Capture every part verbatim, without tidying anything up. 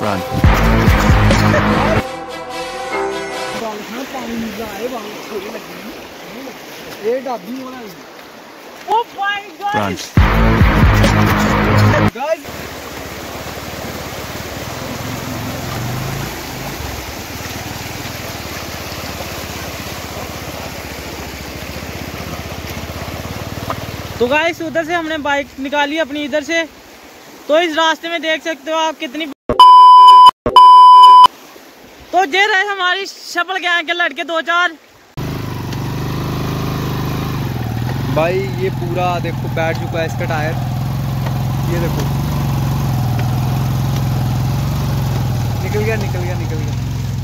तो गाइस उधर से हमने बाइक निकाली अपनी इधर से, तो इस रास्ते में देख सकते हो आप कितनी। तो ये रहे हमारी शपल गैंग के लड़के दो चार। भाई ये पूरा देखो बैठ चुका है इसका टायर, ये देखो निकल गया निकल गया निकल गया।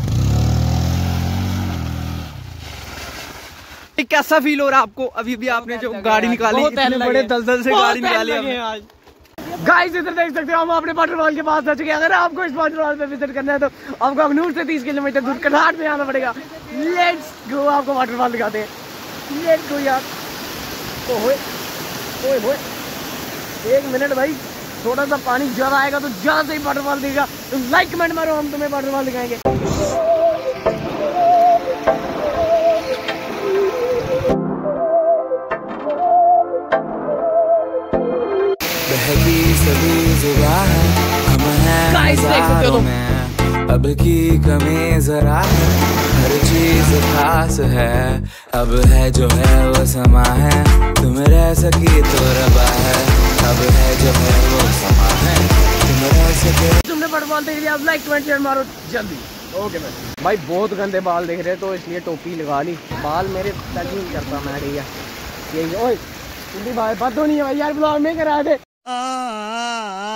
कैसा फील हो रहा है आपको? अभी भी आपने जो गाड़ी निकाली, इतने बड़े दलदल से गाड़ी निकाली हमने आज। गाइस इधर देख सकते हो हम अपने वाटरफॉल के पास आ चुके हैं। अगर आपको इस वाटरफॉल पे विजिट करना है तो आपको अखनूर से तीस किलोमीटर दूर कनाट में आना पड़ेगा। लेट्स गो, आपको वाटरफॉल दिखाते हैं। लेट्स गो यार। ओए ओए ओए एक मिनट भाई, थोड़ा सा पानी ज्यादा आएगा तो ज्यादा सही वाटरफॉल दिखेगा। तो लाइक कमेंट मारो, हम तुम्हें वाटरफॉल दिखाएंगे। सभी जुबान हम हैं नज़ारों में, अब की कमी जरा है, हर चीज खास है, अब है जो है वो समा है, तुम रह सकी तो रबा है, अब है जो है वो समा है, तुम रह सके। तुमने वाटरफॉल देख लिया, अब लाइक कमेंट शेयर मारो जल्दी। ओके मैं भाई बहुत गंदे बाल दिख रहे, तो इसलिए टोपी लगा ली। बाल मेरे टच नहीं करता मैं, ठीक है यही। ओए बात तो नहीं है भाई यार, ब्लॉग में करा दे।